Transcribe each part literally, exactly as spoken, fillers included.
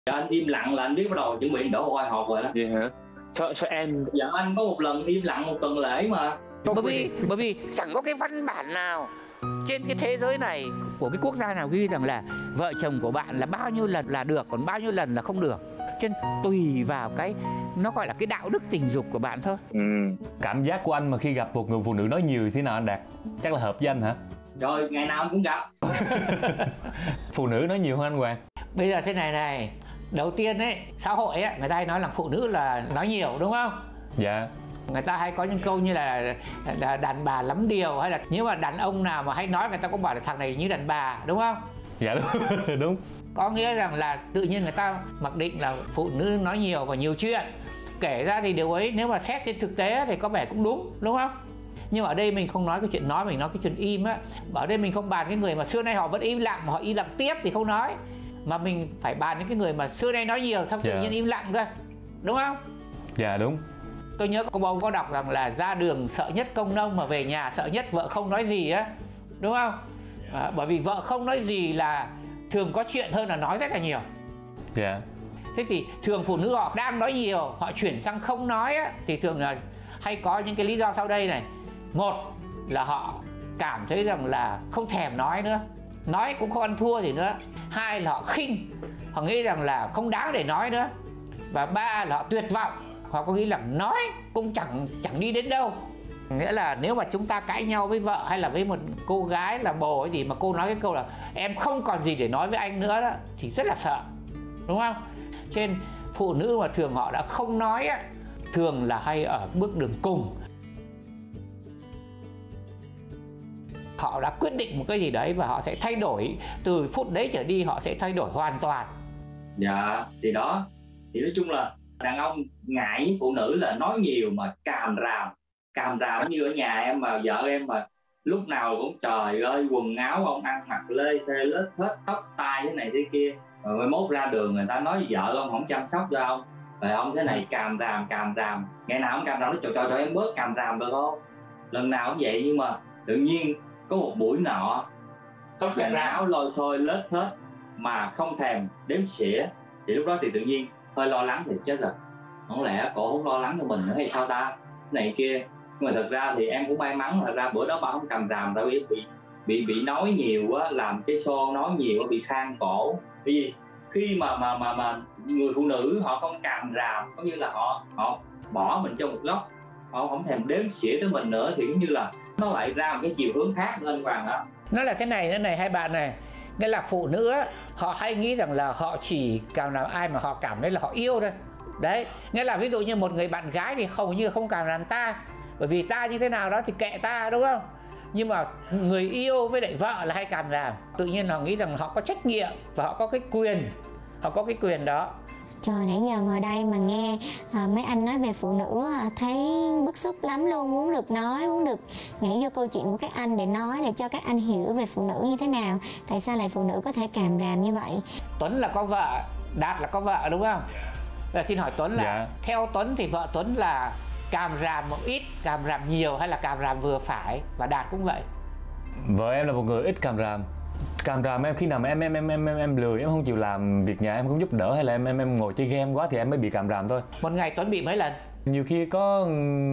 Dạ, anh im lặng là anh biết bắt đầu chuẩn bị đổ oai hột rồi đó. Vậy hả? Sao, sao em... Dạ anh có một lần im lặng một tuần lễ mà. Bởi vì bởi vì chẳng có cái văn bản nào trên cái thế giới này của cái quốc gia nào ghi rằng là vợ chồng của bạn là bao nhiêu lần là được, còn bao nhiêu lần là không được. Cho nên tùy vào cái nó gọi là cái đạo đức tình dục của bạn thôi. Ừ. Cảm giác của anh mà khi gặp một người phụ nữ nói nhiều thế nào anh Đạt? Chắc là hợp với anh hả? Rồi ngày nào cũng gặp. Phụ nữ nói nhiều hơn anh Hoàng? Bây giờ thế này này, đầu tiên ấy, xã hội ấy, người ta hay nói là phụ nữ là nói nhiều đúng không? Dạ. Người ta hay có những câu như là, là đàn bà lắm điều, hay là nếu mà đàn ông nào mà hay nói người ta cũng bảo là thằng này như đàn bà đúng không? Dạ đúng. Đúng. Có nghĩa rằng là tự nhiên người ta mặc định là phụ nữ nói nhiều và nhiều chuyện. Kể ra thì điều ấy nếu mà xét trên thực tế thì có vẻ cũng đúng, đúng không? Nhưng ở đây mình không nói cái chuyện nói, mình nói cái chuyện im á. Ở đây mình không bàn cái người mà xưa nay họ vẫn im lặng mà họ im lặng tiếp thì không nói. Mà mình phải bàn những cái người mà xưa nay nói nhiều xong tự Yeah. nhiên im lặng cơ. Đúng không? Dạ đúng. Tôi nhớ có ông có đọc rằng là ra đường sợ nhất công nông mà về nhà sợ nhất vợ không nói gì á. Đúng không? À, bởi vì vợ không nói gì là thường có chuyện hơn là nói rất là nhiều. Dạ. Thế thì thường phụ nữ họ đang nói nhiều, họ chuyển sang không nói á, thì thường là hay có những cái lý do sau đây này. Một là họ cảm thấy rằng là không thèm nói nữa, nói cũng không ăn thua gì nữa. Hai là họ khinh, họ nghĩ rằng là không đáng để nói nữa. Và ba là họ tuyệt vọng, họ có nghĩ là nói cũng chẳng chẳng đi đến đâu. Nghĩa là nếu mà chúng ta cãi nhau với vợ hay là với một cô gái là bồ ấy gì mà cô nói cái câu là em không còn gì để nói với anh nữa đó, thì rất là sợ, đúng không? Cho nên phụ nữ mà thường họ đã không nói á, thường là hay ở bước đường cùng. Họ đã quyết định một cái gì đấy và họ sẽ thay đổi, từ phút đấy trở đi họ sẽ thay đổi hoàn toàn. Dạ thì đó, thì nói chung là đàn ông ngại với phụ nữ là nói nhiều mà càm ràm. Càm ràm như ở nhà em mà vợ em mà lúc nào cũng trời ơi quần áo ông ăn mặc lê thê lết hết, tóc tai thế này thế kia. Rồi mai mốt ra đường người ta nói vợ ông không chăm sóc cho ông, rồi ông thế này càm ràm càm ràm. Ngày nào ông càm ràm nói trời trời trời em bớt càm ràm được không? Lần nào cũng vậy, nhưng mà tự nhiên có một buổi nọ tóc quần áo lôi thôi lết hết mà không thèm đếm xỉa, thì lúc đó thì tự nhiên hơi lo lắng thì chết rồi. Không lẽ cổ không lo lắng cho mình nữa hay sao ta? Này kia. Nhưng mà thật ra thì em cũng may mắn, thật ra bữa đó bà không càm ràm đâu, bị bị bị nói nhiều á, làm cái xô nói nhiều á, bị khang cổ. Bởi vì khi mà mà mà mà người phụ nữ họ không càm ràm, có như là họ họ bỏ mình trong một góc, họ không thèm đếm xỉa tới mình nữa, thì giống như là nó lại ra một cái chiều hướng khác lên Hoàng đó. Nó là thế này thế này hai bạn này, nghĩa là phụ nữ á, họ hay nghĩ rằng là họ chỉ càm ràm ai mà họ cảm thấy là họ yêu thôi. Đấy, nghĩa là ví dụ như một người bạn gái thì hầu như không càm ràm ta, bởi vì ta như thế nào đó thì kệ ta, đúng không? Nhưng mà người yêu với lại vợ là hay càm ràm. Tự nhiên họ nghĩ rằng họ có trách nhiệm và họ có cái quyền, họ có cái quyền đó. Trời, nãy giờ ngồi đây mà nghe à, mấy anh nói về phụ nữ à, thấy bức xúc lắm luôn, muốn được nói, muốn được nhảy vô câu chuyện của các anh để nói, để cho các anh hiểu về phụ nữ như thế nào, tại sao lại phụ nữ có thể càm ràm như vậy. Tuấn là có vợ, Đạt là có vợ đúng không? Là xin hỏi Tuấn là Dạ. Theo Tuấn thì vợ Tuấn là càm ràm một ít, càm ràm nhiều hay là càm ràm vừa phải? Và Đạt cũng vậy. Vợ em là một người ít càm ràm. Càm ràm em khi nào mà em em em em em, em lười, em không chịu làm việc nhà, em không giúp đỡ, hay là em em em ngồi chơi game quá thì em mới bị càm ràm thôi. Một ngày Tuấn bị mấy lần? Nhiều khi có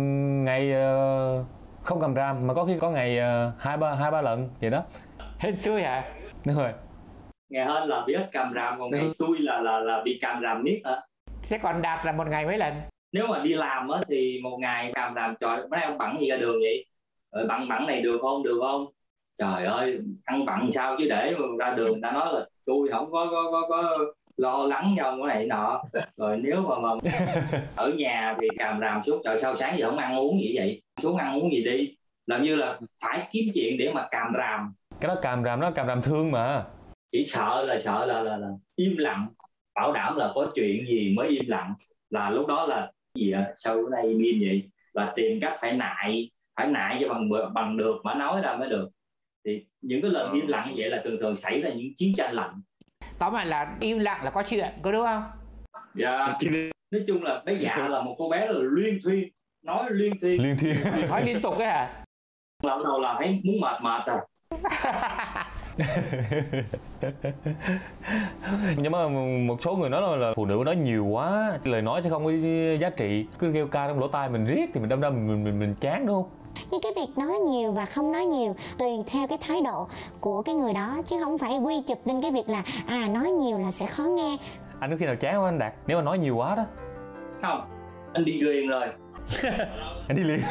ngày uh, không càm ràm, mà có khi có ngày uh, hai ba hai ba lần vậy đó. Hên xui hả? Đúng rồi. Ngày hên là bị ít càm ràm, còn ngày xui là là là bị càm ràm miết hả? Thế còn Đạt là một ngày mấy lần? Nếu mà đi làm á thì một ngày càm ràm trời, mấy ông bẵng gì ra đường vậy? Rồi bẵng bẵng này được không, được không? Trời ơi, ăn bặn sao chứ để mà ra đường người ta nói là tôi không có có có, có lo lắng cho ông cái này nọ. Rồi nếu mà mà ở nhà thì càm ràm suốt, trời sao sáng giờ không ăn uống gì vậy? Xuống ăn uống gì đi? Làm như là phải kiếm chuyện để mà càm ràm. Cái đó càm ràm, đó càm ràm thương mà. Chỉ sợ là sợ là là, là im lặng, bảo đảm là có chuyện gì mới im lặng, là lúc đó là gì ạ? Sao bữa nay im im vậy? Là tìm cách phải nại, phải nại cho bằng bằng được mà nói ra mới được. Thì những cái lần im lặng vậy là thường thường xảy ra những chiến tranh lạnh. Tóm lại là im lặng là có chuyện, có đúng không? Dạ. Nói chung là bé Dạ là một cô bé là liên thuyên, nói liên thuyên. Liên thiên. Nói liên tục ấy hả? Lần đầu là thấy muốn mệt mệt rồi. Nhưng mà một số người nói là phụ nữ nói nhiều quá, lời nói sẽ không có giá trị, cứ kêu ca trong lỗ tai mình riết thì mình đâm ra mình mình mình chán đúng không? Nhưng cái việc nói nhiều và không nói nhiều tùy theo cái thái độ của cái người đó, chứ không phải quy chụp lên cái việc là à nói nhiều là sẽ khó nghe. Anh có khi nào chán không anh Đạt? Nếu mà nói nhiều quá đó. Không, anh bị ghiền rồi. Anh đi liền.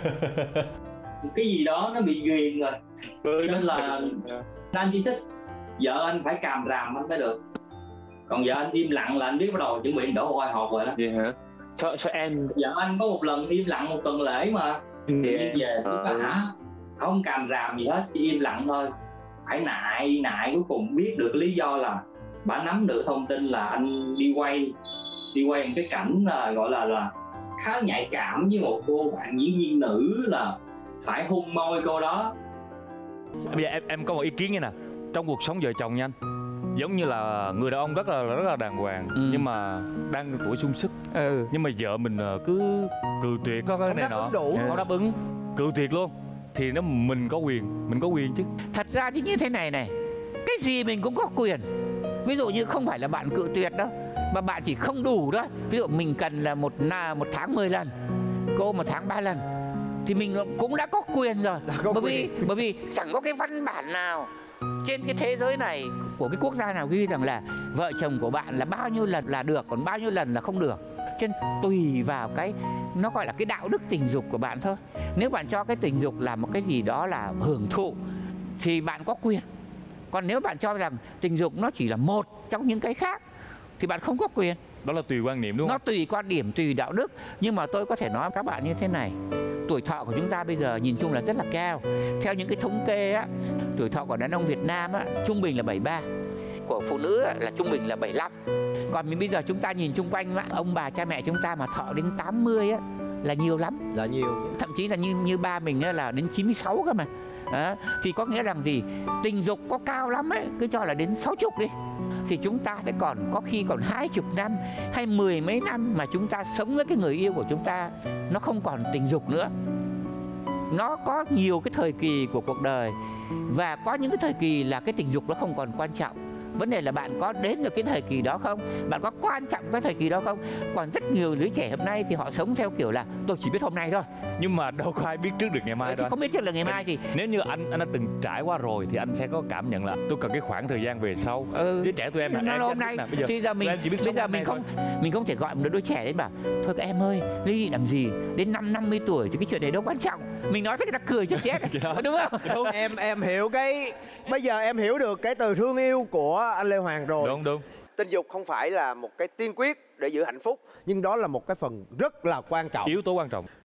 Cái gì đó nó bị ghiền rồi, nên là anh chỉ thích vợ anh phải càm ràm anh mới được, còn vợ anh im lặng là anh biết bắt đầu chuẩn bị đổ oai hột rồi đó. Vậy hả? Sao, sao em... Vợ anh có một lần im lặng một tuần lễ mà tự nhiên về cũng cả hả không càm ràm gì hết, chỉ im lặng thôi. Phải nại nại cuối cùng biết được lý do là bà nắm được thông tin là anh đi quay đi quay một cái cảnh là gọi là là khá nhạy cảm với một cô bạn diễn viên nữ, là phải hôn môi cô đó. Bây giờ em em có một ý kiến như nè, trong cuộc sống vợ chồng nha anh, giống như là người đàn ông rất là rất là đàng hoàng, ừ. nhưng mà đang tuổi sung sức, ừ. nhưng mà vợ mình cứ cự tuyệt có cái này nọ, không đáp ứng, cự tuyệt luôn, thì nó mình có quyền, mình có quyền chứ. Thật ra thì như thế này này, cái gì mình cũng có quyền. Ví dụ như không phải là bạn cự tuyệt đâu, mà bạn chỉ không đủ đó. Ví dụ mình cần là một một tháng mười lần, cô một tháng ba lần, thì mình cũng đã có quyền rồi. Có bởi quyền. vì bởi vì chẳng có cái văn bản nào trên cái thế giới này của cái quốc gia nào ghi rằng là vợ chồng của bạn là bao nhiêu lần là được, còn bao nhiêu lần là không được. Cho nên tùy vào cái nó gọi là cái đạo đức tình dục của bạn thôi. Nếu bạn cho cái tình dục là một cái gì đó là hưởng thụ thì bạn có quyền. Còn nếu bạn cho rằng tình dục nó chỉ là một trong những cái khác thì bạn không có quyền. Đó là tùy quan niệm đúng không? Nó tùy quan điểm, tùy đạo đức. Nhưng mà tôi có thể nói với các bạn như thế này, tuổi thọ của chúng ta bây giờ nhìn chung là rất là cao. Theo những cái thống kê á, tuổi thọ của đàn ông Việt Nam á, trung bình là bảy mươi ba, của phụ nữ á, là trung bình là bảy mươi lăm. Còn mình bây giờ chúng ta nhìn chung quanh á, ông bà cha mẹ chúng ta mà thọ đến tám mươi á, là nhiều lắm. Là nhiều. Thậm chí là như như ba mình á, là đến chín mươi sáu cơ mà. À, thì có nghĩa rằng gì, tình dục có cao lắm ấy, cứ cho là đến sáu mươi đi, thì chúng ta sẽ còn có khi còn hai chục năm hay mười mấy năm mà chúng ta sống với cái người yêu của chúng ta nó không còn tình dục nữa. Nó có nhiều cái thời kỳ của cuộc đời, và có những cái thời kỳ là cái tình dục nó không còn quan trọng. Vấn đề là bạn có đến được cái thời kỳ đó không, bạn có quan trọng cái thời kỳ đó không. Còn rất nhiều đứa trẻ hôm nay thì họ sống theo kiểu là tôi chỉ biết hôm nay thôi. Nhưng mà đâu có ai biết trước được ngày mai ừ, đâu. Không biết trước là ngày mai thì nếu như anh anh đã từng trải qua rồi thì anh sẽ có cảm nhận là tôi cần cái khoảng thời gian về sau. ừ. Đứa trẻ tụi em là nó em hôm nay bây giờ, thì giờ mình bây giờ mình không thôi. mình không thể gọi một đứa trẻ đến bảo thôi các em ơi ly dị làm gì, đến năm năm mươi tuổi thì cái chuyện này đâu quan trọng. Mình nói thế người ta cười cho chết. Đúng không? Đúng. em em hiểu cái bây giờ em hiểu được cái từ thương yêu của anh Lê Hoàng rồi. Đúng đúng. Tình dục không phải là một cái tiên quyết để giữ hạnh phúc, nhưng đó là một cái phần rất là quan trọng. Yếu tố quan trọng.